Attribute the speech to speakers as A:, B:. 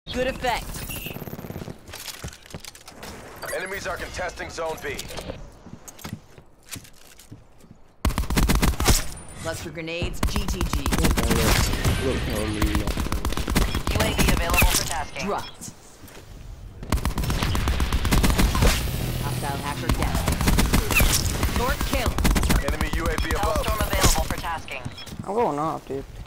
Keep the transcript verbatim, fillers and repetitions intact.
A: Good effect.
B: Enemies are contesting Zone B.
A: Cluster grenades, G T G.
C: Look, homie.
D: U A V available for tasking.
A: Dropped. Hostile hacker down. Short kill.
B: Enemy U A V above.
D: Hellstorm available for tasking.
E: I'm going off, dude.